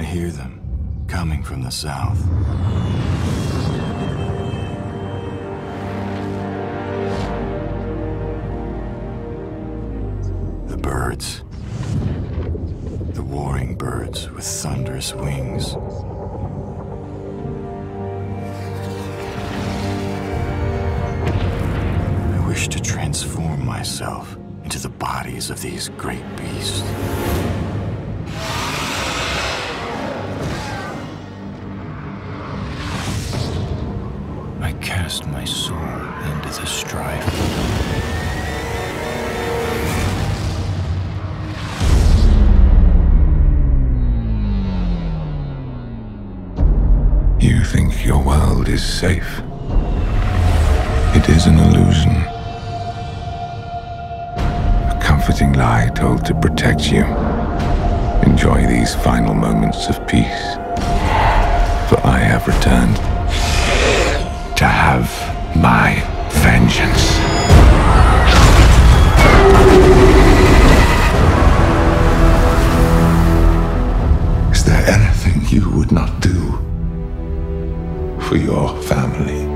hear them coming from the south. The birds. The warring birds with thunderous wings. I wish to transform myself into the bodies of these great beasts. I cast my soul into the strife. You think your world is safe. It is an illusion. A comforting lie told to protect you. Enjoy these final moments of peace. For I have returned to have my vengeance. Is there anything you would not do for your family?